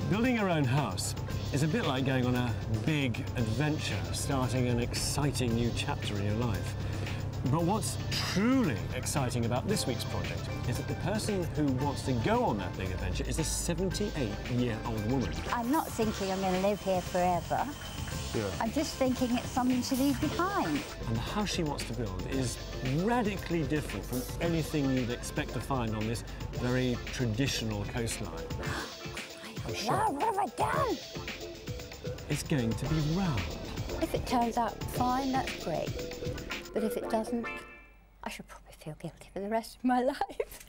Building your own house is a bit like going on a big adventure, starting an exciting new chapter in your life. But what's truly exciting about this week's project is that the person who wants to go on that big adventure is a 78-year-old woman. I'm not thinking I'm going to live here forever. Yeah. I'm just thinking it's something to leave behind. And the house she wants to build is radically different from anything you'd expect to find on this very traditional coastline. I'm shocked. Wow, what have I done? It's going to be round. If it turns out fine, that's great. But if it doesn't, I should probably feel guilty for the rest of my life.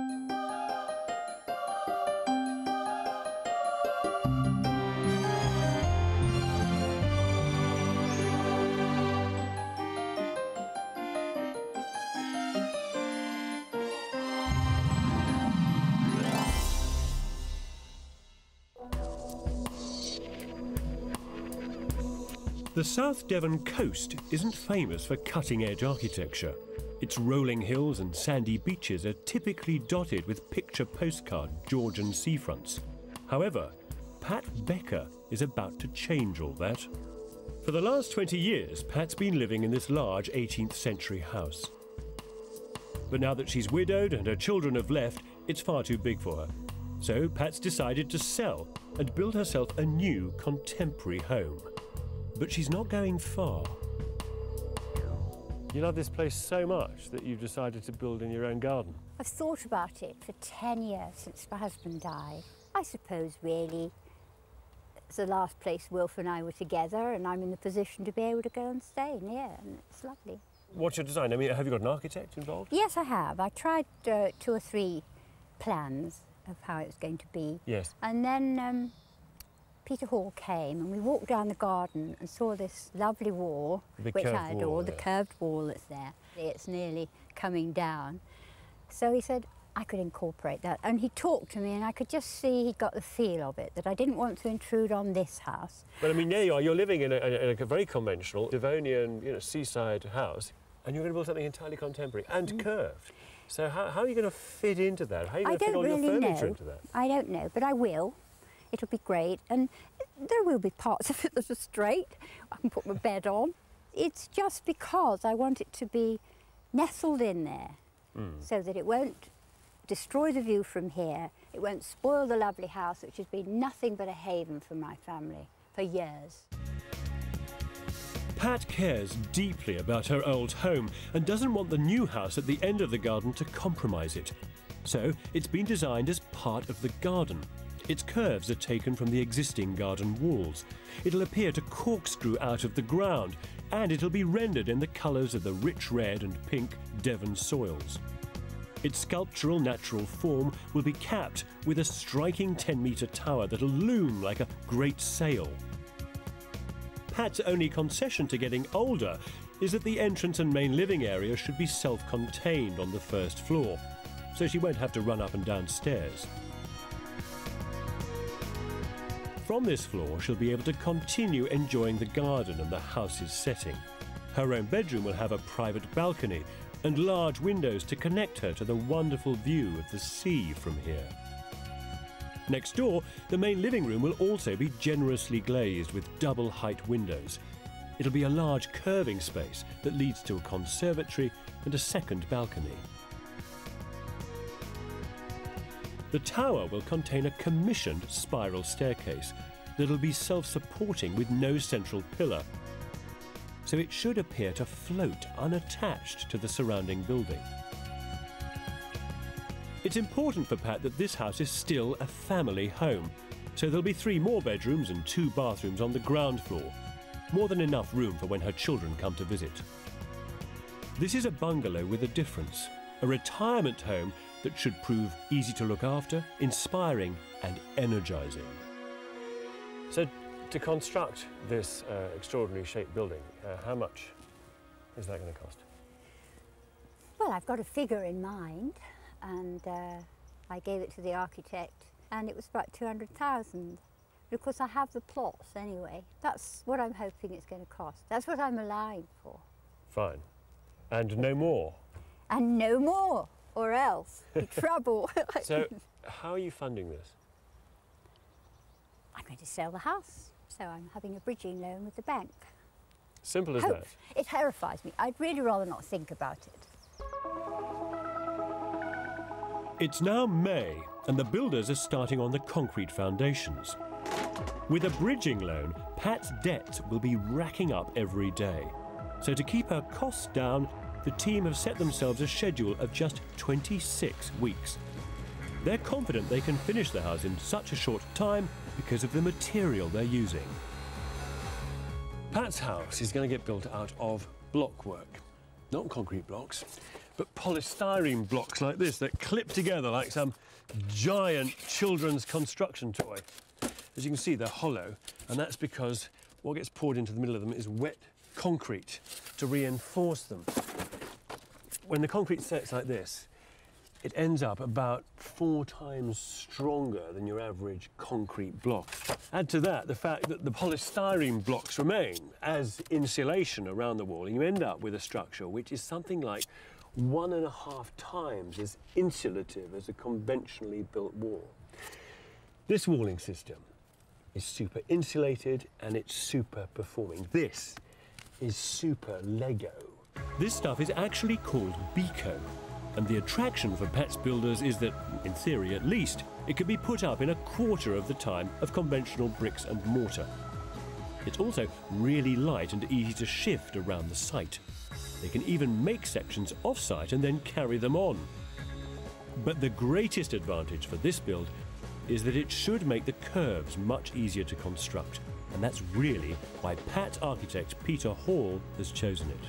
The South Devon coast isn't famous for cutting-edge architecture. Its rolling hills and sandy beaches are typically dotted with picture postcard Georgian seafronts. However, Pat Becker is about to change all that. For the last 20 years, Pat's been living in this large 18th century house. But now that she's widowed and her children have left, it's far too big for her. So Pat's decided to sell and build herself a new contemporary home. But she's not going far. You love this place so much that you've decided to build in your own garden. I've thought about it for 10 years since my husband died. I suppose, really, it's the last place Wilf and I were together, and I'm in the position to be able to go and stay near, and it's lovely. What's your design? I mean, have you got an architect involved? Yes, I have. I tried 2 or 3 plans of how it was going to be. Yes. And then Peter Hall came and we walked down the garden and saw this lovely wall, which I adore, the curved wall that's there. It's nearly coming down. So he said I could incorporate that. And he talked to me and I could just see he got the feel of it, that I didn't want to intrude on this house. But I mean, there you are, you're living in a very conventional Devonian, seaside house, and you're going to build something entirely contemporary and curved. So how are you going to fit into that? How are you going to fit all your furniture into that? I don't know, but I will. It'll be great, and there will be parts of it that are straight. I can put my bed on. It's just because I want it to be nestled in there so that it won't destroy the view from here. It won't spoil the lovely house, which has been nothing but a haven for my family for years. Pat cares deeply about her old home and doesn't want the new house at the end of the garden to compromise it. So it's been designed as part of the garden. Its curves are taken from the existing garden walls. It'll appear to corkscrew out of the ground, and it'll be rendered in the colours of the rich red and pink Devon soils. Its sculptural natural form will be capped with a striking 10-metre tower that'll loom like a great sail. Pat's only concession to getting older is that the entrance and main living area should be self-contained on the first floor, so she won't have to run up and down stairs. From this floor, she'll be able to continue enjoying the garden and the house's setting. Her own bedroom will have a private balcony and large windows to connect her to the wonderful view of the sea from here. Next door, the main living room will also be generously glazed with double-height windows. It'll be a large curving space that leads to a conservatory and a second balcony. The tower will contain a commissioned spiral staircase that'll be self-supporting with no central pillar, so it should appear to float unattached to the surrounding building. It's important for Pat that this house is still a family home, so there'll be 3 more bedrooms and 2 bathrooms on the ground floor, more than enough room for when her children come to visit. This is a bungalow with a difference, a retirement home that should prove easy to look after, inspiring and energising. So to construct this extraordinary shaped building, how much is that going to cost? Well, I've got a figure in mind, and I gave it to the architect, and it was about 200,000. But of course I have the plots anyway. That's what I'm hoping it's going to cost. That's what I'm allowing for. Fine. And no more? And no more, or else, trouble. So how are you funding this? I'm going to sell the house, so I'm having a bridging loan with the bank. Simple as Hope. that. It terrifies me. I'd really rather not think about it. It's now May, and the builders are starting on the concrete foundations. With a bridging loan, Pat's debts will be racking up every day. So to keep her costs down, the team have set themselves a schedule of just 26 weeks. They're confident they can finish the house in such a short time because of the material they're using. Pat's house is going to get built out of block work. Not concrete blocks, but polystyrene blocks like this that clip together like some giant children's construction toy. As you can see, they're hollow, and that's because what gets poured into the middle of them is wet concrete to reinforce them. When the concrete sets like this, it ends up about 4 times stronger than your average concrete block. Add to that the fact that the polystyrene blocks remain as insulation around the wall, and you end up with a structure which is something like 1.5 times as insulative as a conventionally built wall. This walling system is super insulated and it's super performing. This is super Lego. This stuff is actually called Beco, and the attraction for Pat's builders is that, in theory at least, it can be put up in 1/4 of the time of conventional bricks and mortar. It's also really light and easy to shift around the site. They can even make sections off-site and then carry them on. But the greatest advantage for this build is that it should make the curves much easier to construct, and that's really why Pat architect Peter Hall has chosen it.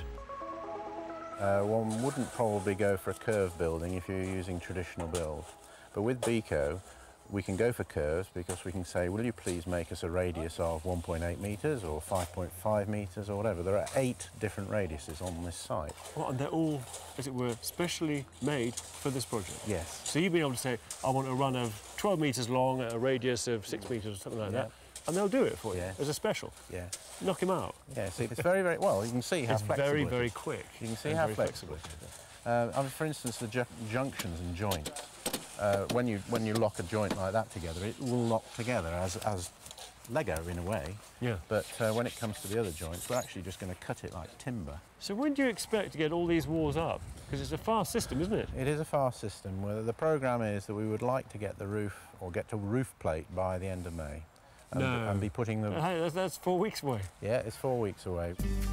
One wouldn't probably go for a curve building if you're using traditional build. But with Beco, we can go for curves because we can say, will you please make us a radius of 1.8 metres or 5.5 metres or whatever. There are 8 different radiuses on this site. Well, and they're all, as it were, specially made for this project? Yes. So you've been able to say, I want a run of 12 metres long at a radius of 6 metres or something like that, and they'll do it for you as a special. Yeah. Knock him out. Yes, it's very, very, well, you can see how flexible It's very, it very is. quick. You can see how flexible it is. For instance, the junctions and joints. When you lock a joint like that together, it will lock together as Lego in a way. Yeah. But when it comes to the other joints, we're actually just going to cut it like timber. So when do you expect to get all these walls up? Because it's a fast system, isn't it? It is a fast system. Where the programme is that we would like to get the roof, or get to roof plate by the end of May. And be putting them... Hey, that's 4 weeks away. Yeah, it's 4 weeks away.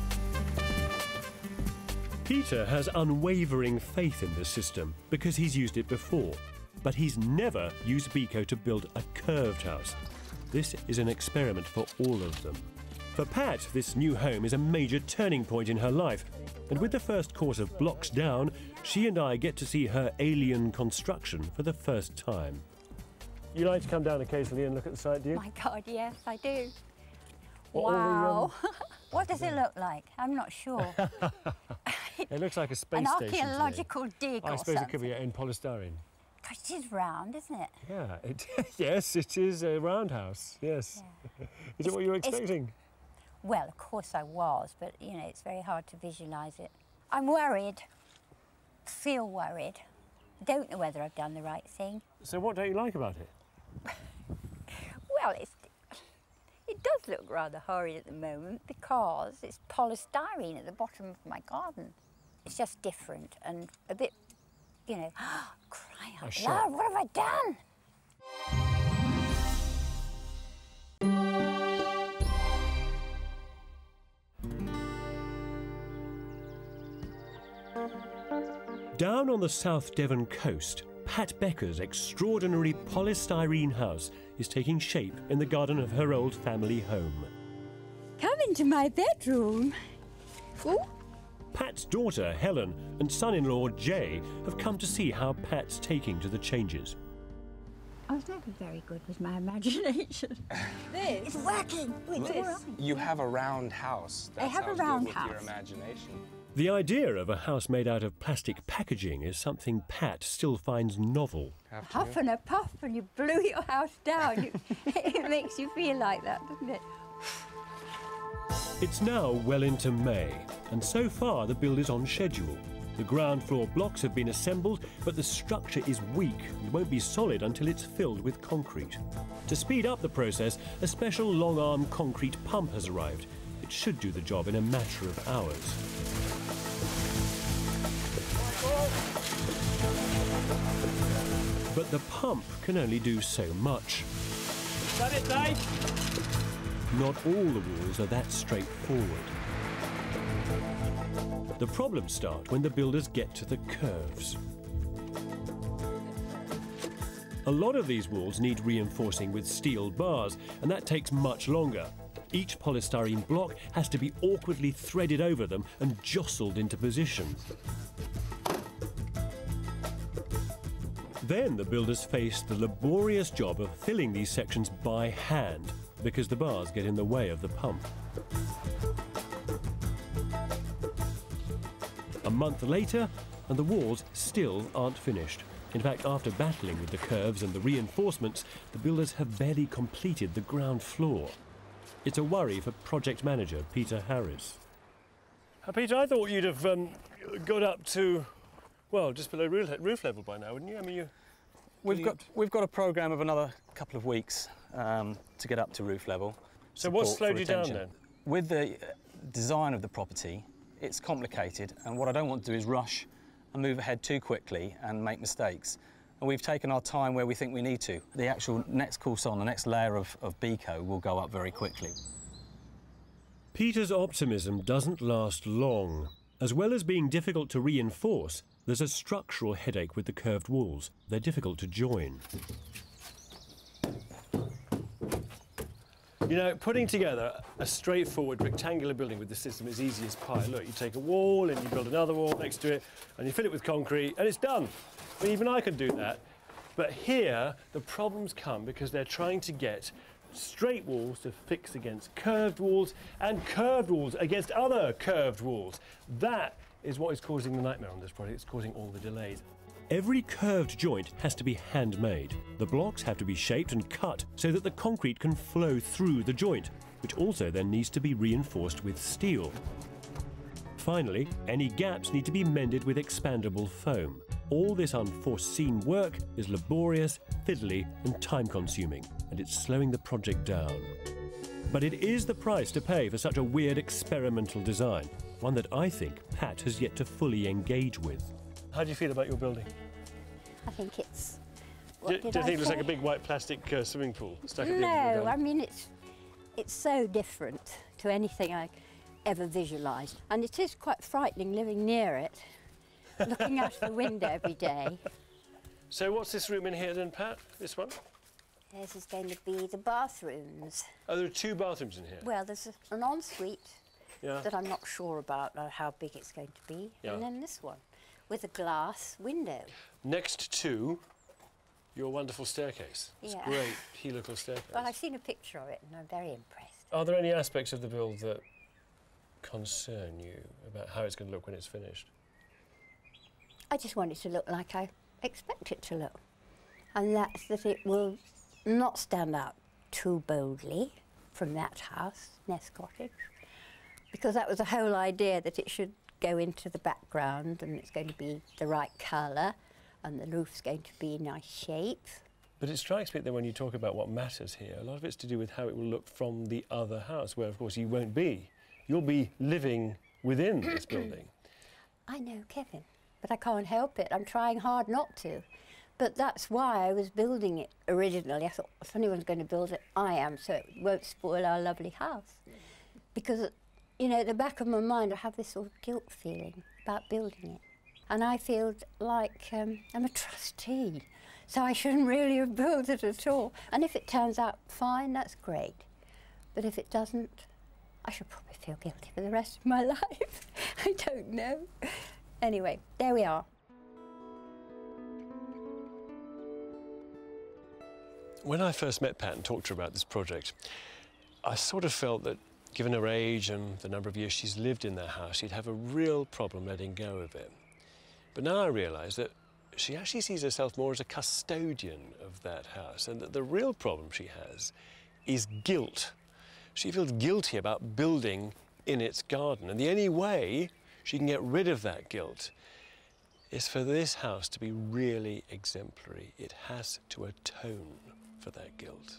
Peter has unwavering faith in this system because he's used it before, but he's never used Beco to build a curved house. This is an experiment for all of them. For Pat, this new home is a major turning point in her life, and with the first course of blocks down, she and I get to see her alien construction for the first time. You like to come down occasionally and look at the site, do you? My God, yes, I do. What Wow. What does it look like? I'm not sure. It looks like a space An station to me. archaeological dig I or suppose something. it could be in polystyrene. Gosh, it is round, isn't it? Yeah, yes, it is a roundhouse, yes. Yeah. Is it what you were expecting? Well, of course I was, but, you know, it's very hard to visualise it. I'm worried, feel worried. I don't know whether I've done the right thing. So what don't you like about it? Well, it does look rather horrid at the moment because it's polystyrene at the bottom of my garden. It's just different and a bit, you know, cry out loud, what have I done? Down on the South Devon coast, Pat Becker's extraordinary polystyrene house is taking shape in the garden of her old family home. Come into my bedroom. Ooh. Pat's daughter, Helen, and son-in-law, Jay, have come to see how Pat's taking to the changes. I was never very good with my imagination. It's working. It's all right. You have a round house. That I have a sounds round good house. with your imagination. The idea of a house made out of plastic packaging is something Pat still finds novel. Huff and a puff and you blew your house down. It makes you feel like that, doesn't it? It's now well into May, and so far the build is on schedule. The ground floor blocks have been assembled, but the structure is weak and won't be solid until it's filled with concrete. To speed up the process, a special long-arm concrete pump has arrived. It should do the job in a matter of hours. But the pump can only do so much. Is that it, Dave? Not all the walls are that straightforward. The problems start when the builders get to the curves. A lot of these walls need reinforcing with steel bars, and that takes much longer. Each polystyrene block has to be awkwardly threaded over them and jostled into position. Then the builders face the laborious job of filling these sections by hand, because the bars get in the way of the pump. A month later, and the walls still aren't finished. In fact, after battling with the curves and the reinforcements, the builders have barely completed the ground floor. It's a worry for project manager Peter Harris. Peter, I thought you'd have got up to, well, just below roof level by now, wouldn't you? I mean, We've got a programme of another couple of weeks to get up to roof level. So what's slowed you down then? With the design of the property, it's complicated, and what I don't want to do is rush and move ahead too quickly and make mistakes. And we've taken our time where we think we need to. The actual next course on, the next layer of Beco will go up very quickly. Peter's optimism doesn't last long. As well as being difficult to reinforce, there's a structural headache with the curved walls. They're difficult to join. You know, putting together a straightforward rectangular building with the system is easy as pie. Look, you take a wall and you build another wall next to it and you fill it with concrete and it's done. I mean, even I can do that. But here, the problems come because they're trying to get straight walls to fix against curved walls and curved walls against other curved walls. That is what is causing the nightmare on this project. It's causing all the delays. Every curved joint has to be handmade. The blocks have to be shaped and cut so that the concrete can flow through the joint, which also then needs to be reinforced with steel. Finally, any gaps need to be mended with expandable foam. All this unforeseen work is laborious, fiddly and time-consuming, and it's slowing the project down. But it is the price to pay for such a weird experimental design, one that I think Pat has yet to fully engage with. How do you feel about your building? I think it's... Do you think it looks like a big white plastic swimming pool stuck at the end of the No, garden? I mean, it's so different to anything I ever visualised. And it is quite frightening living near it, looking out the window every day. So what's this room in here then, Pat? This one? This is going to be the bathrooms. Oh, there are two bathrooms in here? Well, there's an ensuite Yeah. that I'm not sure about how big it's going to be. Yeah. And then this one with a glass window. Next to your wonderful staircase. It's Yeah. great helical staircase. Well, I've seen a picture of it and I'm very impressed. Are there any aspects of the build that concern you about how it's going to look when it's finished? I just want it to look like I expect it to look. And that's that it will not stand out too boldly from that house, Nest Cottage, because that was the whole idea, that it should go into the background and it's going to be the right colour and the roof's going to be nice shape. But it strikes me that when you talk about what matters here, a lot of it's to do with how it will look from the other house, where of course you won't be. You'll be living within this building. I know, Kevin, but I can't help it. I'm trying hard not to. But that's why I was building it originally. I thought, if anyone's going to build it, I am, so it won't spoil our lovely house. Because, you know, at the back of my mind, I have this sort of guilt feeling about building it. And I feel like I'm a trustee, so I shouldn't really have built it at all. And if it turns out fine, that's great. But if it doesn't, I should probably feel guilty for the rest of my life. I don't know. Anyway, there we are. When I first met Pat and talked to her about this project, I sort of felt that, given her age and the number of years she's lived in that house, she'd have a real problem letting go of it. But now I realise that she actually sees herself more as a custodian of that house, and that the real problem she has is guilt. She feels guilty about building in its garden, and the only way she can get rid of that guilt is for this house to be really exemplary. It has to atone for their guilt.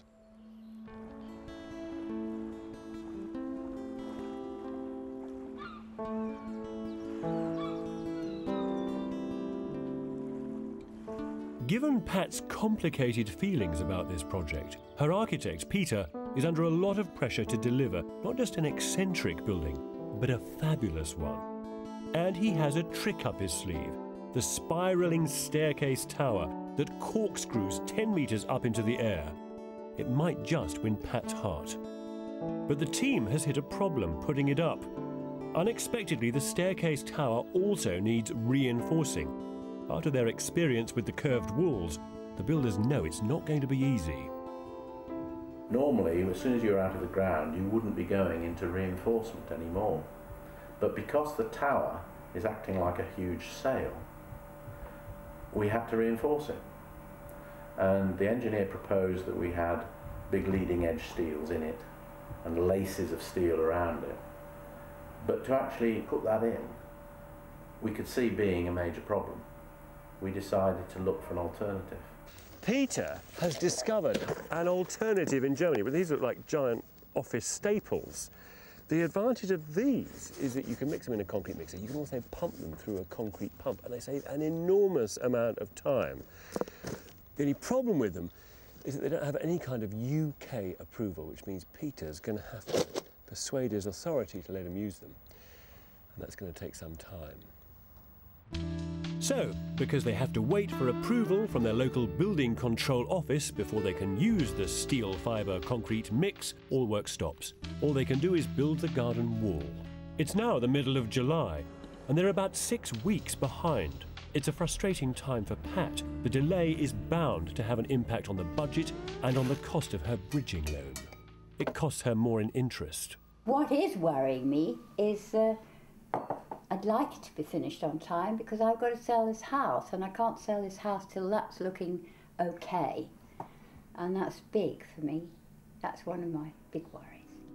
Given Pat's complicated feelings about this project, her architect, Peter, is under a lot of pressure to deliver not just an eccentric building, but a fabulous one. And he has a trick up his sleeve, the spiralling staircase tower that corkscrews 10 metres up into the air. It might just win Pat's heart. But the team has hit a problem putting it up. Unexpectedly, the staircase tower also needs reinforcing. After their experience with the curved walls, the builders know it's not going to be easy. Normally, as soon as you're out of the ground, you wouldn't be going into reinforcement anymore. But because the tower is acting like a huge sail, we had to reinforce it. And the engineer proposed that we had big leading edge steels in it and laces of steel around it. But to actually put that in, we could see being a major problem. We decided to look for an alternative. Peter has discovered an alternative in Germany, but these look like giant office staples. The advantage of these is that you can mix them in a concrete mixer. You can also pump them through a concrete pump, and they save an enormous amount of time. The only problem with them is that they don't have any kind of UK approval, which means Peter's going to have to persuade his authority to let him use them. And that's going to take some time. So, because they have to wait for approval from their local building control office before they can use the steel fibre concrete mix, all work stops. All they can do is build the garden wall. It's now the middle of July, and they're about 6 weeks behind. It's a frustrating time for Pat. The delay is bound to have an impact on the budget and on the cost of her bridging loan. It costs her more in interest. What is worrying me is I'd like it to be finished on time because I've got to sell this house, and I can't sell this house till that's looking okay. And that's big for me. That's one of my big worries.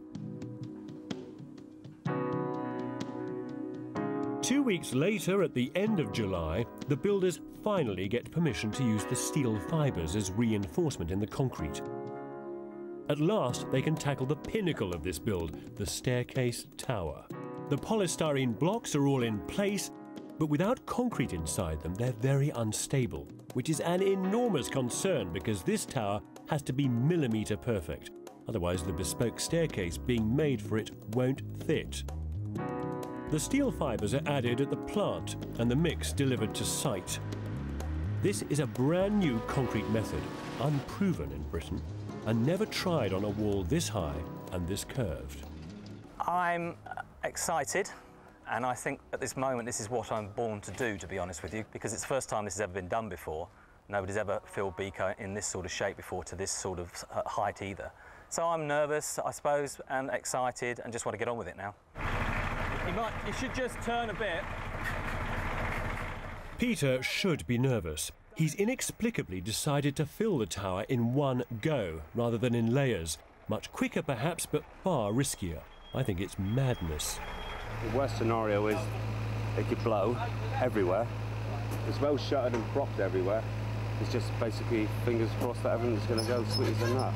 2 weeks later, at the end of July, the builders finally get permission to use the steel fibres as reinforcement in the concrete. At last, they can tackle the pinnacle of this build, the staircase tower. The polystyrene blocks are all in place, but without concrete inside them, they're very unstable, which is an enormous concern because this tower has to be millimetre perfect. Otherwise, the bespoke staircase being made for it won't fit. The steel fibres are added at the plant and the mix delivered to site. This is a brand new concrete method, unproven in Britain, and never tried on a wall this high and this curved. I'm excited, and I think at this moment this is what I'm born to do, to be honest with you, because it's the first time this has ever been done before. Nobody's ever filled beaker in this sort of shape before, to this sort of height either. So I'm nervous, I suppose, and excited, and just want to get on with it now. You should just turn a bit. Peter should be nervous. He's inexplicably decided to fill the tower in one go, rather than in layers. Much quicker perhaps, but far riskier. I think it's madness. The worst scenario is it could blow everywhere. It's well shuttered and propped everywhere. It's just basically fingers crossed that everything's going to go sweet as a nut.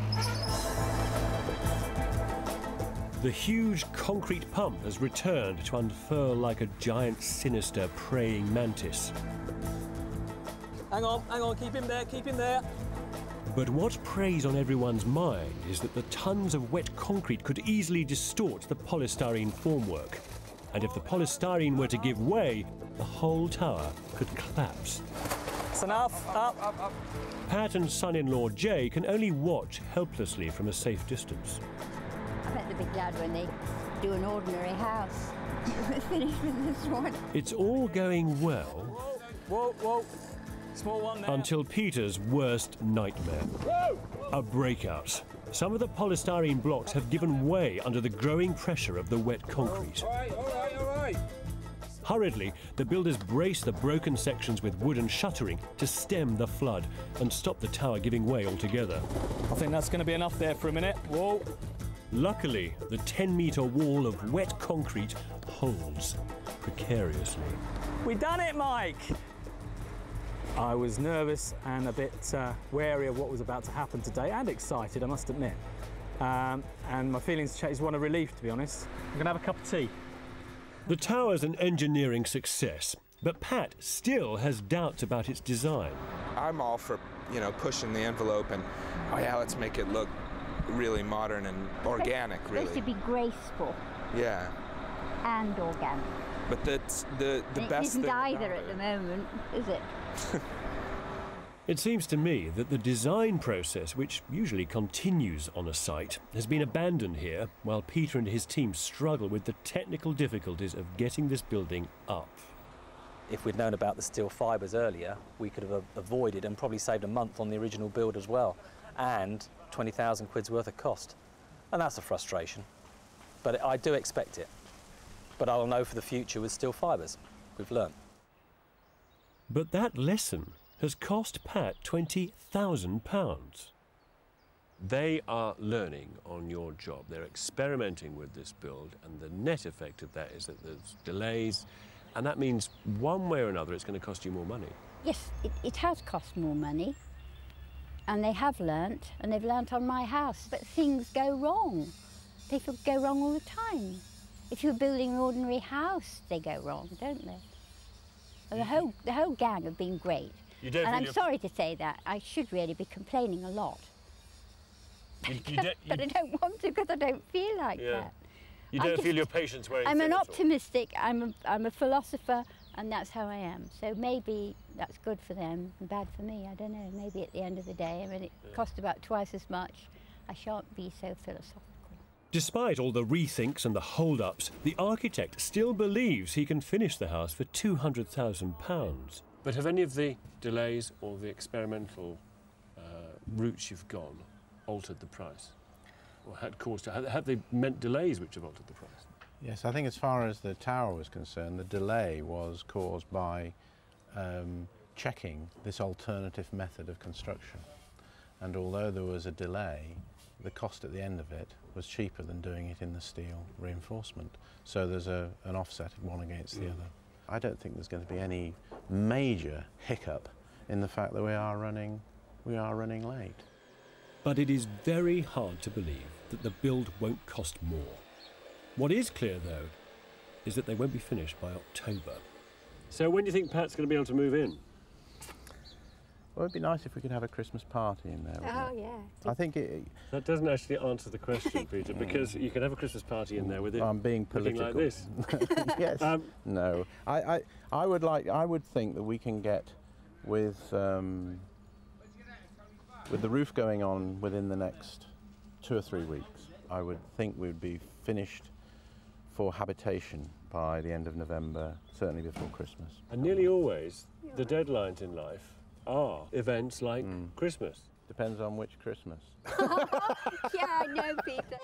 The huge concrete pump has returned to unfurl like a giant, sinister, praying mantis. Hang on, keep him there. But what preys on everyone's mind is that the tons of wet concrete could easily distort the polystyrene formwork. And if the polystyrene were to give way, the whole tower could collapse. It's enough, up. Pat and son-in-law Jay can only watch helplessly from a safe distance. I bet they'll be glad when they do an ordinary house. We're finished with this one. It's all going well. Whoa. Small one there. Until Peter's worst nightmare. Whoa! A breakout. Some of the polystyrene blocks have given way under the growing pressure of the wet concrete. All right. Hurriedly, the builders brace the broken sections with wooden shuttering to stem the flood and stop the tower giving way altogether. I think that's going to be enough there for a minute. Whoa! Luckily, the 10-metre wall of wet concrete holds precariously. We done it, Mike! I was nervous and a bit wary of what was about to happen today, and excited, I must admit. And my feelings changed, one of relief, to be honest. I'm going to have a cup of tea. The tower's an engineering success, but Pat still has doubts about its design. I'm all for, you know, pushing the envelope and, oh yeah, let's make it look really modern and organic, really. It's supposed to be graceful. Yeah. And organic. But that's the best thing. It isn't either at the moment, is it? It seems to me that the design process, which usually continues on a site, has been abandoned here, while Peter and his team struggle with the technical difficulties of getting this building up. If we'd known about the steel fibres earlier, we could have avoided and probably saved a month on the original build as well, and 20,000 quid's worth of cost. And that's a frustration. But I do expect it. But I'll know for the future with steel fibres. We've learnt. But that lesson has cost Pat £20,000. They are learning on your job. They're experimenting with this build, and the net effect of that is that there's delays, and that means one way or another it's going to cost you more money. Yes, it has cost more money, and they have learnt, and they've learnt on my house. But things go wrong. They go wrong all the time. If you're building an ordinary house, they go wrong, don't they? And the whole gang have been great. And I'm sorry to say that. I should really be complaining a lot. But I don't want to, because I don't feel like that. You don't feel your patience wearing thin. I'm an optimistic, I'm a philosopher, and that's how I am. So maybe that's good for them and bad for me. I don't know. Maybe at the end of the day, I mean, it cost about twice as much. I shan't be so philosophical. Despite all the rethinks and the hold-ups, the architect still believes he can finish the house for £200,000. But have any of the delays or the experimental routes you've gone altered the price? Or have they meant delays which have altered the price? Yes, I think as far as the tower was concerned, the delay was caused by checking this alternative method of construction. And although there was a delay, the cost at the end of it was cheaper than doing it in the steel reinforcement. So there's an offset one against the other. I don't think there's going to be any major hiccup in the fact that we are running late. But it is very hard to believe that the build won't cost more. What is clear, though, is that they won't be finished by October. So when do you think Pat's going to be able to move in? Well, it'd be nice if we could have a Christmas party in there. Oh, yeah. I think that doesn't actually answer the question, Peter, because you could have a Christmas party in there with it. I'm being political. Like this. Yes. No. I would think that we can get with the roof going on within the next 2 or 3 weeks. I would think we'd be finished for habitation by the end of November, certainly before Christmas. And nearly always, the deadlines in life are events like Christmas. Depends on which Christmas. Yeah, I know, Peter.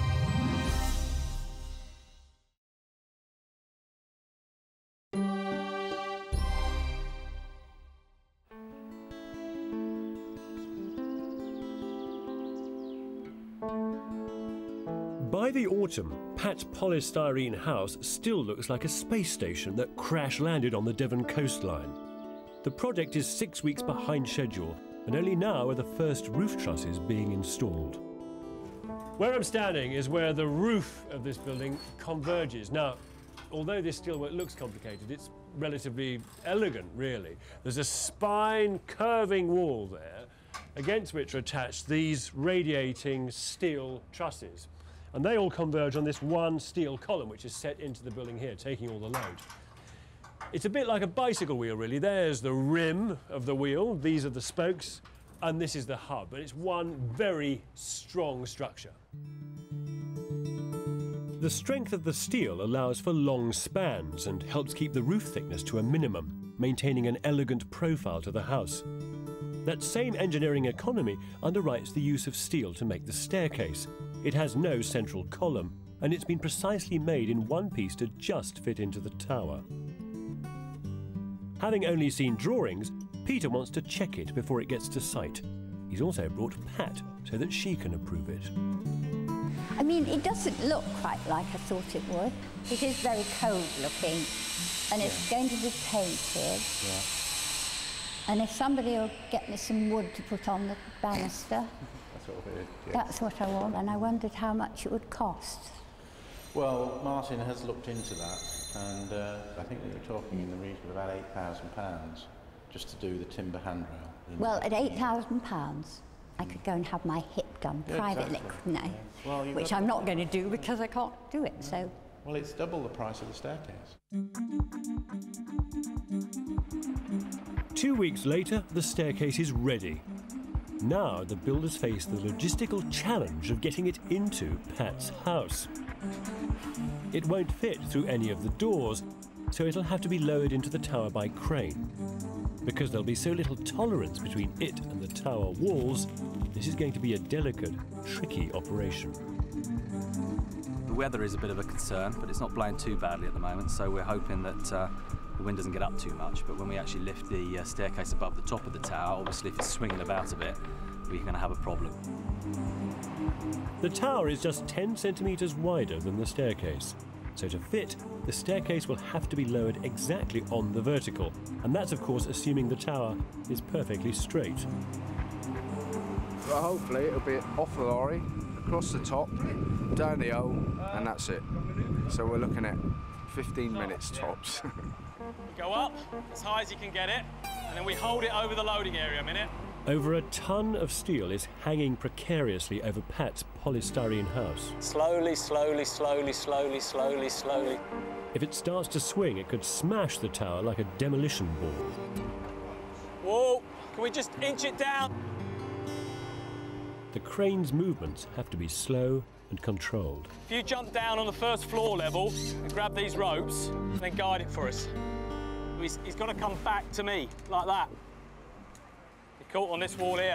By the autumn, Pat's polystyrene house still looks like a space station that crash-landed on the Devon coastline. The project is 6 weeks behind schedule, and only now are the first roof trusses being installed. Where I'm standing is where the roof of this building converges. Now, although this steelwork looks complicated, it's relatively elegant, really. There's a spine curving wall there, against which are attached these radiating steel trusses. And they all converge on this one steel column, which is set into the building here, taking all the load. It's a bit like a bicycle wheel, really. There's the rim of the wheel, these are the spokes, and this is the hub. But it's one very strong structure. The strength of the steel allows for long spans and helps keep the roof thickness to a minimum, maintaining an elegant profile to the house. That same engineering economy underwrites the use of steel to make the staircase. It has no central column, and it's been precisely made in one piece to just fit into the tower. Having only seen drawings, Peter wants to check it before it gets to site. He's also brought Pat so that she can approve it. I mean, it doesn't look quite like I thought it would. It is very cold looking, and it's going to be painted. And if somebody will get me some wood to put on the banister, that's what I want. And I wondered how much it would cost. Well, Martin has looked into that, and I think we were talking in the region of about £8,000 just to do the timber handrail. Well, at £8,000, I could go and have my hip done privately, couldn't I? Well, which I'm not going to do because I can't do it, so... Well, it's double the price of the staircase. 2 weeks later, the staircase is ready. Now the builders face the logistical challenge of getting it into Pat's house. It won't fit through any of the doors, so it'll have to be lowered into the tower by crane. Because there'll be so little tolerance between it and the tower walls, this is going to be a delicate, tricky operation. The weather is a bit of a concern, but it's not blowing too badly at the moment, so we're hoping that the wind doesn't get up too much. But when we actually lift the staircase above the top of the tower, obviously if it's swinging about a bit, we're going to have a problem. The tower is just 10 centimetres wider than the staircase. So to fit, the staircase will have to be lowered exactly on the vertical. And that's, of course, assuming the tower is perfectly straight. Well, hopefully it'll be off the lorry, across the top, down the hole, and that's it. So we're looking at 15 minutes tops. Go up as high as you can get it, and then we hold it over the loading area a minute. Over a ton of steel is hanging precariously over Pat's polystyrene house. Slowly, slowly, slowly, slowly, slowly, slowly. If it starts to swing, it could smash the tower like a demolition ball. Whoa, can we just inch it down? The crane's movements have to be slow and controlled. If you jump down on the first floor level and grab these ropes, and then guide it for us. He's got to come back to me, like that. Caught on this wall here.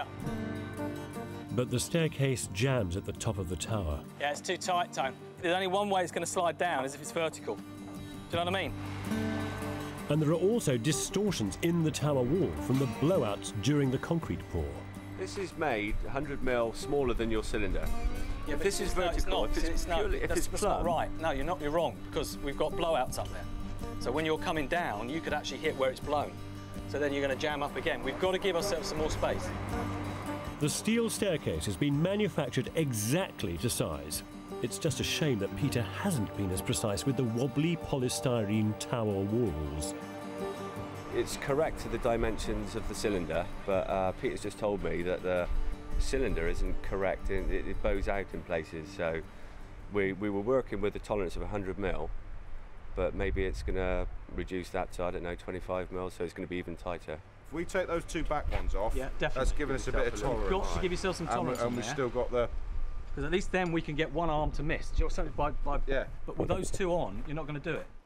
But the staircase jams at the top of the tower. Yeah, it's too tight, Tone. There's only one way it's going to slide down, is if it's vertical. Do you know what I mean? And there are also distortions in the tower wall from the blowouts during the concrete pour. This is made 100 mil smaller than your cylinder. Yeah, if this is vertical, if it's that's not right. No, you're wrong, because we've got blowouts up there. So when you're coming down, you could actually hit where it's blown. So then you're going to jam up again. We've got to give ourselves some more space. The steel staircase has been manufactured exactly to size. It's just a shame that Peter hasn't been as precise with the wobbly polystyrene tower walls. It's correct to the dimensions of the cylinder, but Peter's just told me that the cylinder isn't correct. It bows out in places. So we were working with a tolerance of 100 mil. But maybe it's going to reduce that to, I don't know, 25 mil, so it's going to be even tighter. If we take those two back ones off, yeah, definitely. That's giving us a bit of tolerance. You've got to give yourself some tolerance and we've still got the... Because at least then we can get one arm to miss. Yeah. But with those two on, you're not going to do it.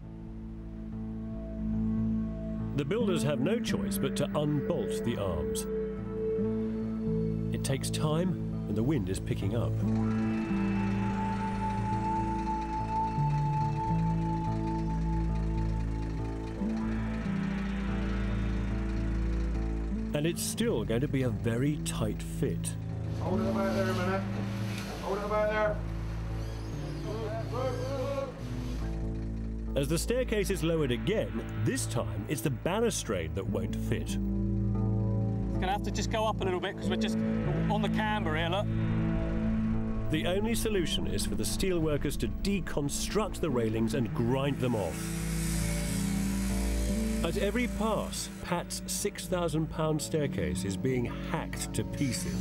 The builders have no choice but to unbolt the arms. It takes time, and the wind is picking up. And it's still going to be a very tight fit. Hold it about there a minute. Hold it about there. As the staircase is lowered again, this time it's the balustrade that won't fit. It's going to have to just go up a little bit because we're just on the camber here, look. The only solution is for the steelworkers to deconstruct the railings and grind them off. At every pass, Pat's £6,000 staircase is being hacked to pieces.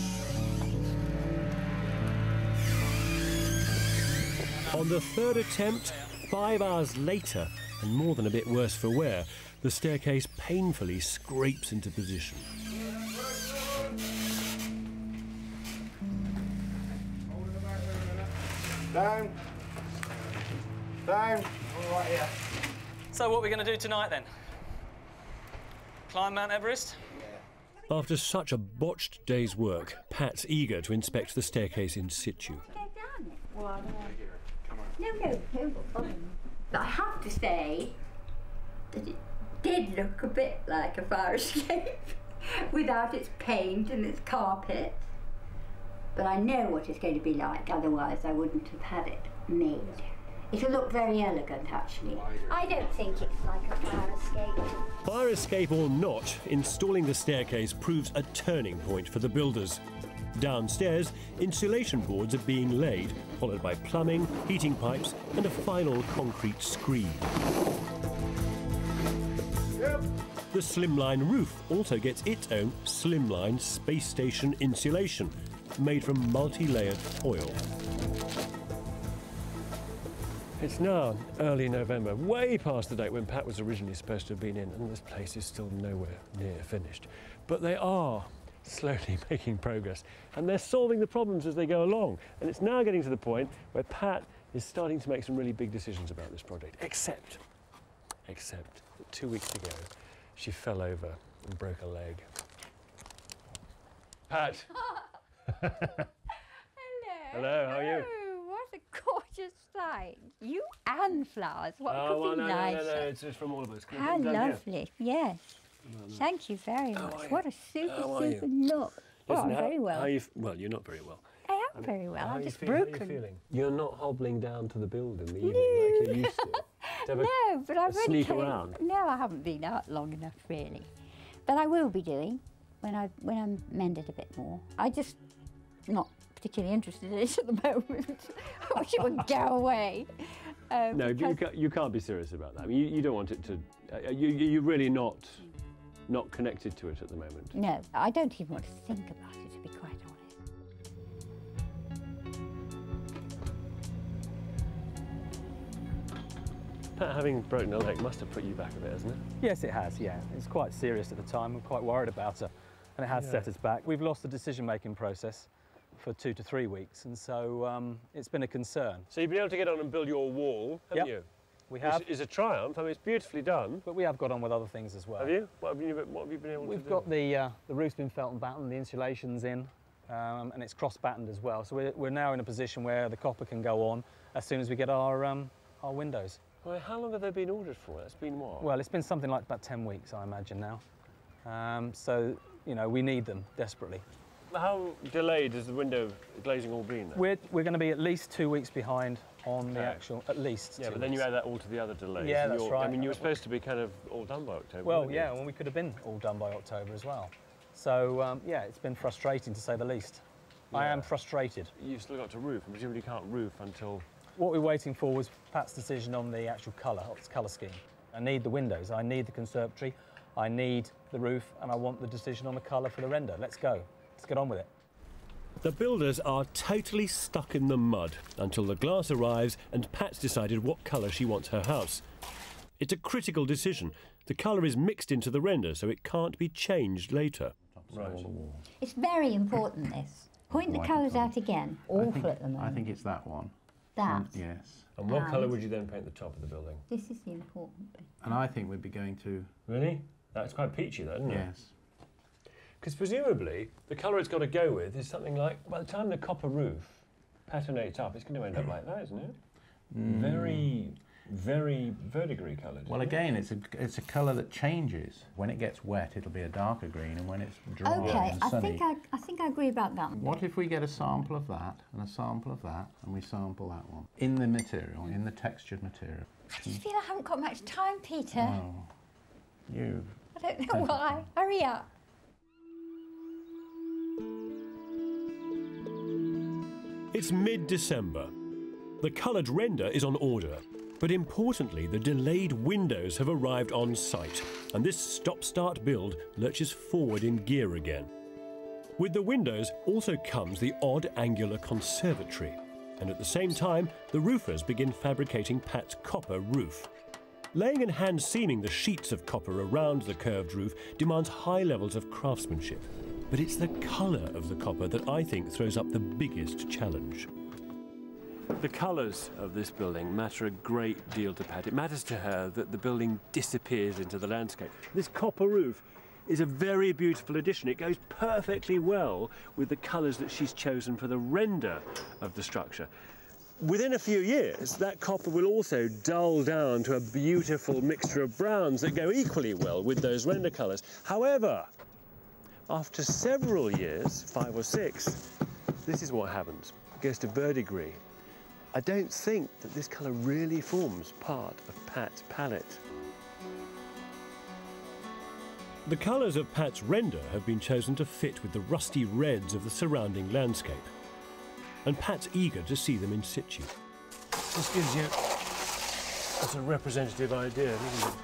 On the third attempt, 5 hours later, and more than a bit worse for wear, the staircase painfully scrapes into position. Down. Down. All right here. So what are we going to do tonight then? Climb Mount Everest? After such a botched day's work, Pat's eager to inspect the staircase in situ. No. But I have to say that it did look a bit like a fire escape without its paint and its carpet. But I know what it's going to be like, otherwise I wouldn't have had it made. It'll look very elegant, actually. I don't think it's like a fire escape. Fire escape or not, installing the staircase proves a turning point for the builders. Downstairs, insulation boards are being laid, followed by plumbing, heating pipes and a final concrete screed. The slimline roof also gets its own slimline space station insulation, made from multi-layered foil. It's now early November, way past the date when Pat was originally supposed to have been in, and this place is still nowhere near finished. But they are slowly making progress, and they're solving the problems as they go along. And it's now getting to the point where Pat is starting to make some really big decisions about this project, except that 2 weeks ago, she fell over and broke a leg. Pat! Hello. Hello, how are you? What a gorgeous sight. You and flowers. What could be no, nicer? no, it's just from all of us. Can I How put them down here? lovely. Yes. Thank you very much. What a super How are you? look. Well, Listen, I'm very well. Well, you're not very well. I am very well. How I'm you just How are you broken. feeling? You're not hobbling down to the building the evening like you used to. No, but I've already sneak around. No, I haven't been out long enough, really. But I will be doing when I'm mended a bit more. I just not particularly interested in it at the moment. I wish it would go away. No, you can't be serious about that. I mean, you don't want it to. You're really not connected to it at the moment. No, I don't even want to think about it, to be quite honest. Pat, having broken a leg must have put you back a bit, hasn't it? Yes, it has, yeah. It's quite serious at the time. I'm quite worried about her, and it has set us back. We've lost the decision-making process for 2 to 3 weeks, and so it's been a concern. So you've been able to get on and build your wall, haven't you? We have. Which is a triumph. I mean, it's beautifully done. But we have got on with other things as well. Have you? What have you been able to do? We've got the roof's been felt and battened, the insulation's in, and it's cross-battened as well. So we're now in a position where the copper can go on as soon as we get our windows. Well, how long have they been ordered for? It's been what? Well, it's been something like about 10 weeks, I imagine now. So, you know, we need them desperately. How delayed has the window glazing all been then? We're going to be at least 2 weeks behind on the actual, at least 2 Yeah, but weeks. then you add that all to the other delays. Yeah, that's right. I mean, you were supposed to be kind of all done by October. Well, yeah, well, we could have been all done by October as well. So, yeah, it's been frustrating to say the least. I am frustrated. You've still got to roof, and presumably you can't roof until... What we're waiting for was Pat's decision on the actual colour, its colour scheme. I need the windows, I need the conservatory, I need the roof, and I want the decision on the colour for the render. Let's go. Let's get on with it. The builders are totally stuck in the mud until the glass arrives and Pat's decided what colour she wants her house. It's a critical decision. The colour is mixed into the render, so it can't be changed later. Right. It's very important, this. Point the colours out again. Awful at the moment. I think it's that one. That. Yes. And what colour would you then paint the top of the building? This is the important bit. And I think we'd be going to... Really? That's quite peachy, though, isn't it? Yes. Because presumably, the colour it's got to go with is something like, by the time the copper roof patinates up, it's going to end up like that, isn't it? Very, very verdigris coloured. Well, again, it's a colour that changes. When it gets wet, it'll be a darker green, and when it's dry Okay, and sunny... I think I agree about that. What if we get a sample of that, and a sample of that, and we sample that one? In the material, in the textured material. I just feel I haven't got much time, Peter. Oh, you... I don't know why. Hurry up. It's mid-December. The coloured render is on order, but importantly, the delayed windows have arrived on site, and this stop-start build lurches forward in gear again. With the windows also comes the odd angular conservatory, and at the same time, the roofers begin fabricating Pat's copper roof. Laying and hand seaming the sheets of copper around the curved roof demands high levels of craftsmanship. But it's the colour of the copper that I think throws up the biggest challenge. The colours of this building matter a great deal to Pat. It matters to her that the building disappears into the landscape. This copper roof is a very beautiful addition. It goes perfectly well with the colours that she's chosen for the render of the structure. Within a few years, that copper will also dull down to a beautiful mixture of browns that go equally well with those render colours. However, after several years, 5 or 6, this is what happens. It goes to verdigris. I don't think that this colour really forms part of Pat's palette. The colours of Pat's render have been chosen to fit with the rusty reds of the surrounding landscape. And Pat's eager to see them in situ. This gives you a sort of representative idea, doesn't it?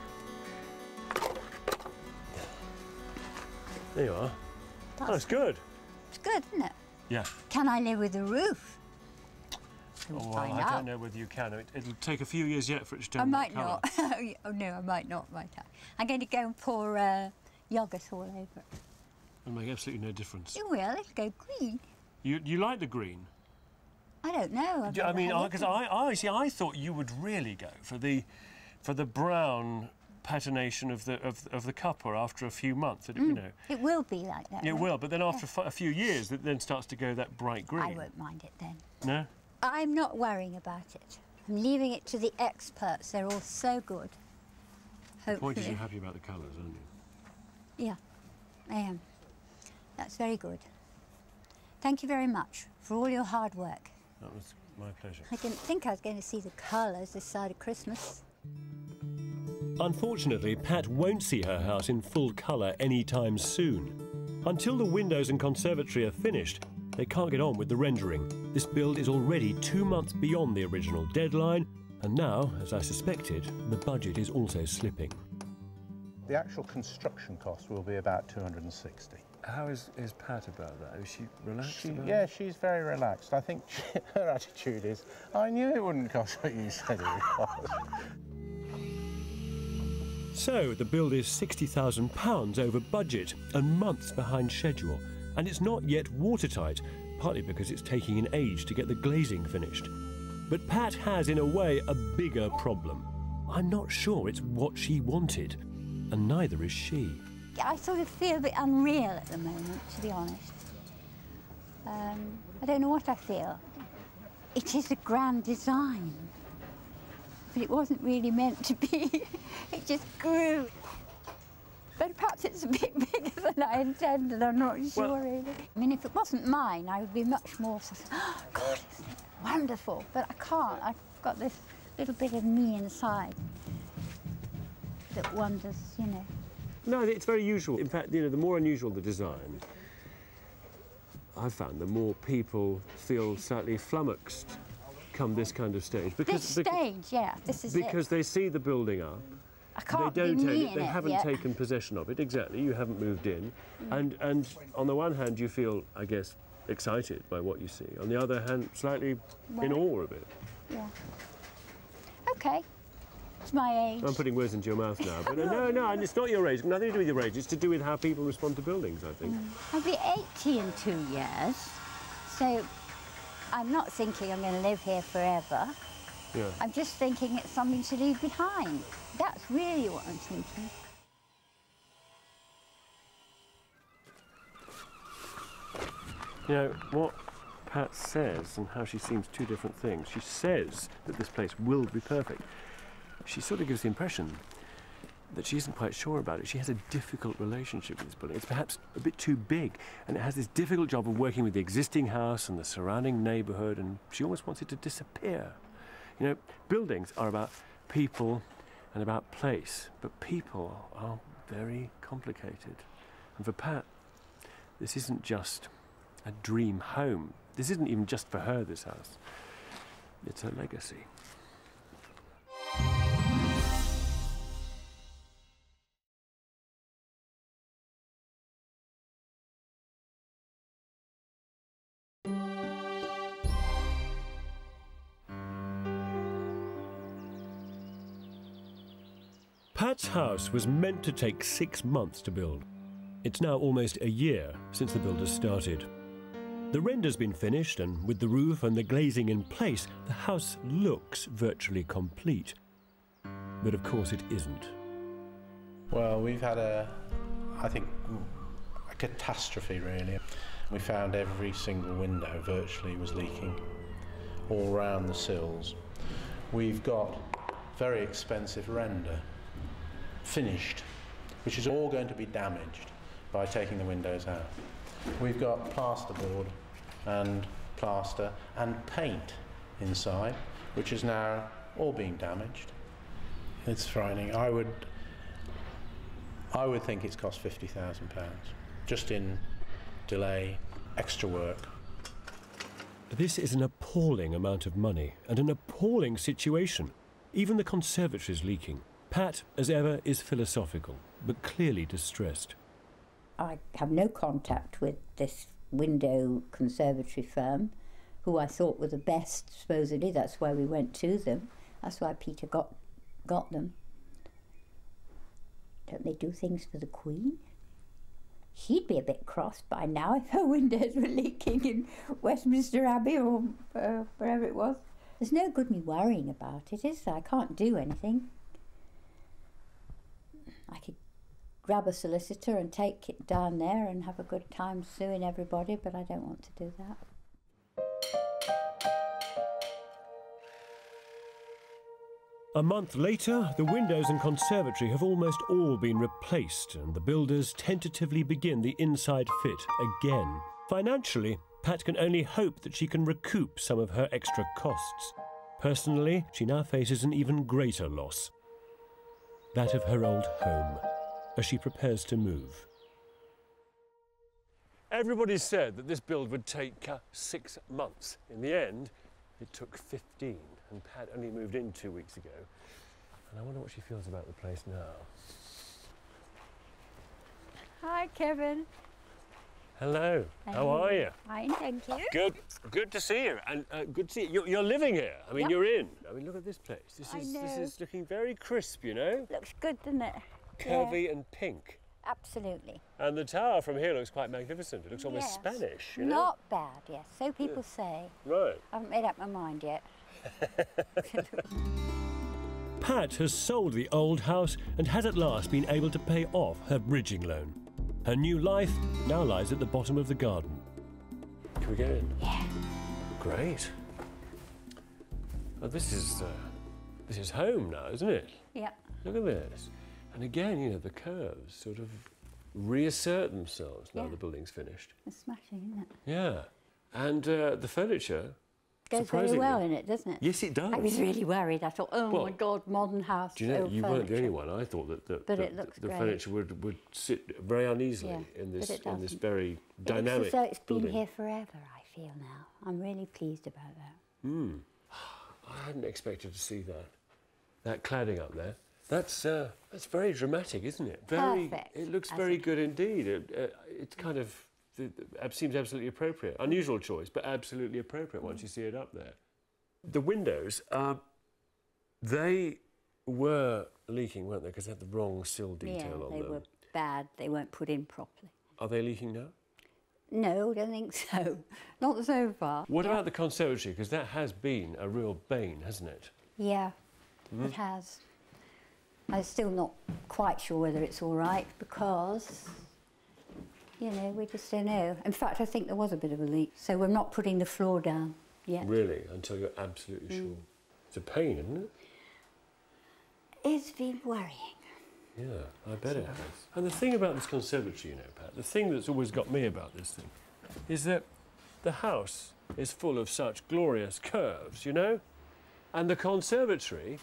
There you are. That's good. It's good, isn't it? Yeah. Can I live with a roof? Oh, well, I don't know whether you can. It'll take a few years yet for it to turn I might colour. not. Oh no, I might not, might I? I'm going to go and pour yoghurt all over it. It'll make absolutely no difference. It will, it'll go green. You like the green? I don't know. I mean, because I thought you would really go for the brown patination of the cuppa after a few months. You know. It will be like that. It will, but then after a few years, it then starts to go that bright green. I won't mind it then. No? I'm not worrying about it. I'm leaving it to the experts. They're all so good. Hopefully. The point is you're happy about the colours, aren't you? Yeah, I am. That's very good. Thank you very much for all your hard work. That was my pleasure. I didn't think I was going to see the colours this side of Christmas. Unfortunately, Pat won't see her house in full colour anytime soon. Until the windows and conservatory are finished, they can't get on with the rendering. This build is already 2 months beyond the original deadline, and now, as I suspected, the budget is also slipping. The actual construction cost will be about 260. How is Pat about that? Is she relaxed about Yeah, it? she's very relaxed. I think her attitude is, I knew it wouldn't cost what you said it would cost. So, the build is £60,000 over budget and months behind schedule, and it's not yet watertight, partly because it's taking an age to get the glazing finished. But Pat has, in a way, a bigger problem. I'm not sure it's what she wanted, and neither is she. I sort of feel a bit unreal at the moment, to be honest. I don't know what I feel. It is a grand design, but it wasn't really meant to be. It just grew. But perhaps it's a bit bigger than I intended, I'm not sure really. I mean, if it wasn't mine, I would be much more sort of, oh, God, isn't it wonderful? But I can't. I've got this little bit of me inside that wonders, you know. No, it's very usual. In fact, you know, the more unusual the design, I've found the more people feel slightly flummoxed come this kind of stage. This is it. Because they see the building up. I can't they don't be own me it, they in it haven't yet. taken possession of it, exactly, you haven't moved in. And on the one hand, you feel, I guess, excited by what you see. On the other hand, slightly in awe of it. Yeah. OK. It's my age. I'm putting words into your mouth now, but no, and it's not your age. It's nothing to do with your age. It's to do with how people respond to buildings, I think. I'll be 80 in 2 years, so I'm not thinking I'm going to live here forever. Yeah. I'm just thinking it's something to leave behind. That's really what I'm thinking. You know, what Pat says and how she seems two different things. She says that this place will be perfect. She sort of gives the impression that she isn't quite sure about it. She has a difficult relationship with this building. It's perhaps a bit too big, and it has this difficult job of working with the existing house and the surrounding neighbourhood, and she almost wants it to disappear. You know, buildings are about people and about place, but people are very complicated. And for Pat, this isn't just a dream home. This isn't even just for her, this house. It's her legacy. Pat's house was meant to take 6 months to build. It's now almost a year since the build has started. The render's been finished, and with the roof and the glazing in place, the house looks virtually complete. But of course it isn't. Well, we've had I think, a catastrophe really. We found every single window virtually was leaking, all round the sills. We've got very expensive render, finished, which is all going to be damaged by taking the windows out. We've got plasterboard and plaster and paint inside, which is now all being damaged. It's frightening. I would think it's cost £50,000 just in delay, extra work. This is an appalling amount of money and an appalling situation. Even the conservatory's leaking. Pat, as ever, is philosophical, but clearly distressed. I have no contact with this window conservatory firm, who I thought were the best, supposedly. That's why we went to them. That's why Peter got them. Don't they do things for the Queen? She'd be a bit cross by now if her windows were leaking in Westminster Abbey or wherever it was. There's no good me worrying about it, is there? I can't do anything. I could grab a solicitor and take it down there and have a good time suing everybody, but I don't want to do that. A month later, the windows and conservatory have almost all been replaced and the builders tentatively begin the inside fit again. Financially, Pat can only hope that she can recoup some of her extra costs. Personally, she now faces an even greater loss. That of her old home, as she prepares to move. Everybody said that this build would take 6 months. In the end, it took 15, and Pat only moved in 2 weeks ago. And I wonder what she feels about the place now. Hi, Kevin. Hello. How are you? Fine, thank you. Good to see you, and good to see you. You're living here. I mean, Yep. You're in. I mean, look at this place. This is looking very crisp, you know. Looks good, doesn't it? Curvy and pink. Absolutely. And the tower from here looks quite magnificent. It looks almost Spanish, you know. Not bad, yes. So people say. Right. I haven't made up my mind yet. Pat has sold the old house and has at last been able to pay off her bridging loan. Her new life now lies at the bottom of the garden. Can we get in? Yeah. Great. Oh, this is home now, isn't it? Yeah. Look at this. And again, you know, the curves sort of reassert themselves now the building's finished. It's smashing, isn't it? Yeah. And the furniture Goes very well in it, doesn't it? Yes, it does. I was really worried. I thought, oh my God, modern house. Do you know, you weren't the furniture. only one. I thought that the great. furniture would sit very uneasily in this very dynamic It looks as though it's been building. here forever, I feel now. I'm really pleased about that. I hadn't expected to see that cladding up there. That's very dramatic, isn't it? Very. Perfect, It looks as very it good indeed. It's kind of seems absolutely appropriate. Unusual choice, but absolutely appropriate once you see it up there. The windows, they were leaking, weren't they? Because they had the wrong sill detail on them. They were bad. They weren't put in properly. Are they leaking now? No, don't think so. Not so far. What about the conservatory? Because that has been a real bane, hasn't it? Yeah, it has. I'm still not quite sure whether it's all right because, you know, we just don't know. In fact, I think there was a bit of a leak, so we're not putting the floor down yet. Really? Until you're absolutely sure. It's a pain, isn't it? It's been worrying. Yeah, I bet it has. And the thing about this conservatory, you know, Pat, the thing that's always got me about this thing is that the house is full of such glorious curves, you know? And the conservatory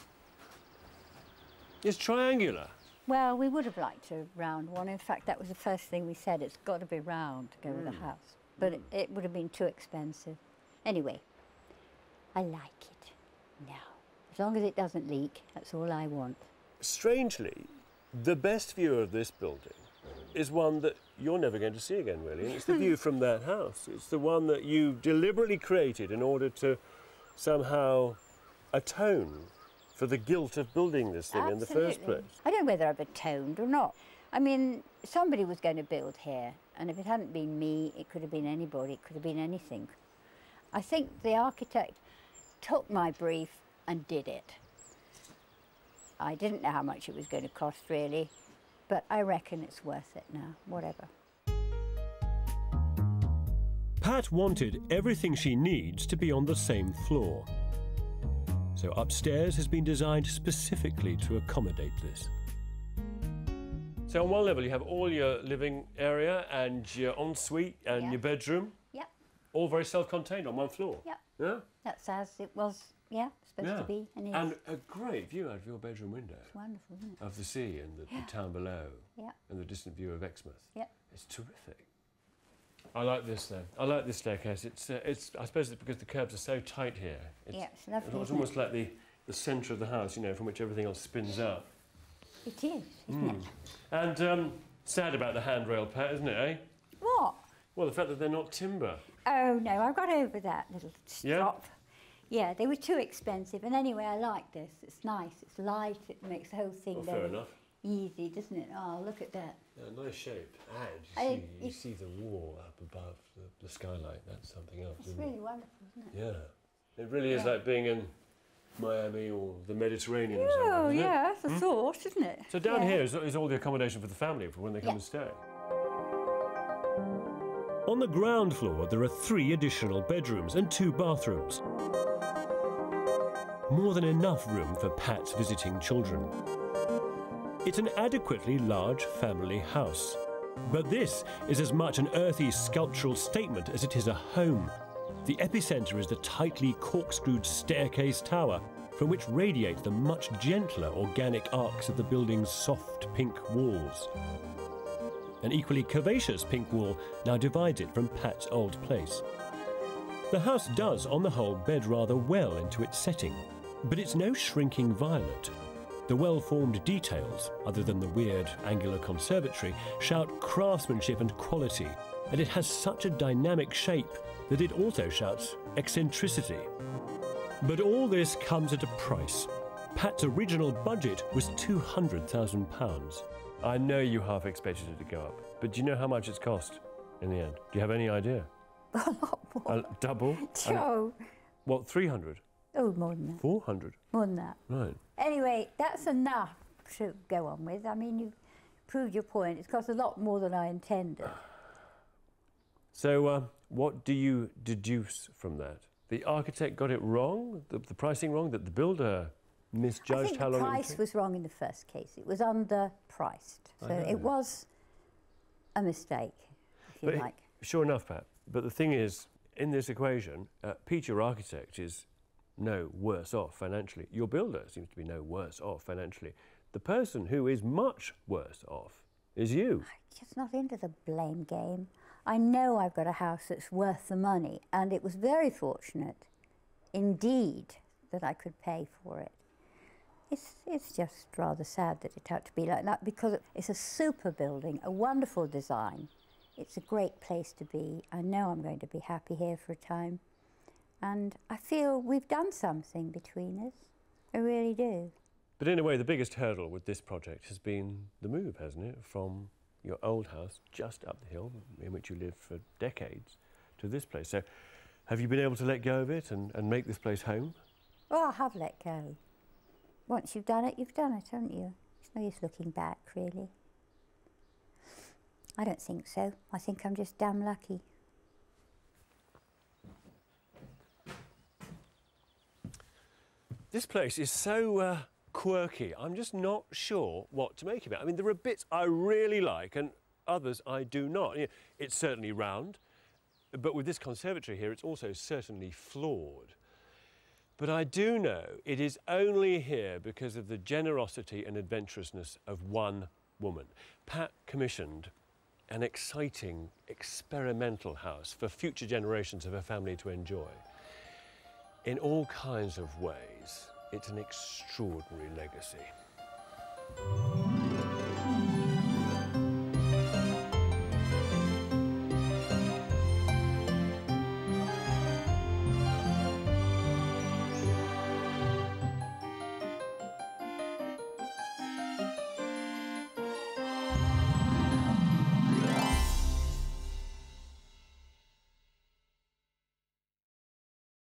is triangular. Well, we would have liked a round one. In fact, that was the first thing we said. It's got to be round to go with the house. But it would have been too expensive. Anyway, I like it now. As long as it doesn't leak, that's all I want. Strangely, the best view of this building is one that you're never going to see again, really. And it's the view from that house. It's the one that you deliberately created in order to somehow atone for the guilt of building this thing in the first place. I don't know whether I've atoned or not. I mean, somebody was going to build here, and if it hadn't been me, it could have been anybody, it could have been anything. I think the architect took my brief and did it. I didn't know how much it was going to cost, really, but I reckon it's worth it now, whatever. Pat wanted everything she needs to be on the same floor. So upstairs has been designed specifically to accommodate this. So on one level you have all your living area and your ensuite and your bedroom. Yep. all very self-contained on one floor. Yep. Yeah. That's as it was, yeah, supposed to be. And, and a great view out of your bedroom window. It's wonderful, isn't it? Of the sea and the town below. Yeah. And the distant view of Exmouth. Yeah. It's terrific. I like this though. I like this staircase. It's. I suppose it's because the curbs are so tight here. It's lovely. It's almost like the centre of the house, you know, from which everything else spins out. It is, isn't it? And sad about the handrail, Pat, isn't it, eh? What? Well, the fact that they're not timber. Oh no, I've got over that little strop. Yeah, they were too expensive. And anyway, I like this. It's nice. It's light. It makes the whole thing Fair enough. easy, doesn't it? Oh, look at that. Yeah, nice shape. And you see the wall up above the skylight. That's something else. It's really wonderful, isn't it? Yeah. It really is like being in Miami or the Mediterranean or Oh, something. yeah, that's a thought, isn't it? So down here is all the accommodation for the family for when they come and stay. On the ground floor, there are 3 additional bedrooms and 2 bathrooms. More than enough room for Pat's visiting children. It's an adequately large family house. But this is as much an earthy sculptural statement as it is a home. The epicentre is the tightly corkscrewed staircase tower, from which radiate the much gentler organic arcs of the building's soft pink walls. An equally curvaceous pink wall now divides it from Pat's old place. The house does, on the whole, bed rather well into its setting, but it's no shrinking violet. The well-formed details, other than the weird angular conservatory, shout craftsmanship and quality, and it has such a dynamic shape that it also shouts eccentricity. But all this comes at a price. Pat's original budget was £200,000. I know you half expected it to go up, but do you know how much it's cost in the end? Do you have any idea? A lot more. Double? Joe. What, 300? Oh, more than that. 400? More than that. Right. Anyway, that's enough to go on with. I mean, you've proved your point. It's cost a lot more than I intended. So what do you deduce from that? The architect got it wrong? The pricing wrong? That the builder misjudged how long it would take? the price was wrong in the first case. It was underpriced. So it was a mistake, if you like. Sure enough, Pat. But the thing is, in this equation, Pete, your architect, is no worse off financially. Your builder seems to be no worse off financially. The person who is much worse off is you. I'm just not into the blame game. I know I've got a house that's worth the money, and it was very fortunate indeed that I could pay for it. It's just rather sad that it had to be like that, because it's a super building, a wonderful design. It's a great place to be. I know I'm going to be happy here for a time. And I feel we've done something between us. I really do. But in a way, the biggest hurdle with this project has been the move, hasn't it? From your old house just up the hill, in which you lived for decades, to this place. So have you been able to let go of it and make this place home? Oh, I have let go. Once you've done it, haven't you? It's no use looking back, really. I don't think so. I think I'm just damn lucky. This place is so quirky. I'm just not sure what to make of it. I mean, there are bits I really like and others I do not. You know, it's certainly round, but with this conservatory here, it's also certainly flawed. But I do know it is only here because of the generosity and adventurousness of one woman. Pat commissioned an exciting, experimental house for future generations of her family to enjoy. In all kinds of ways, it's an extraordinary legacy.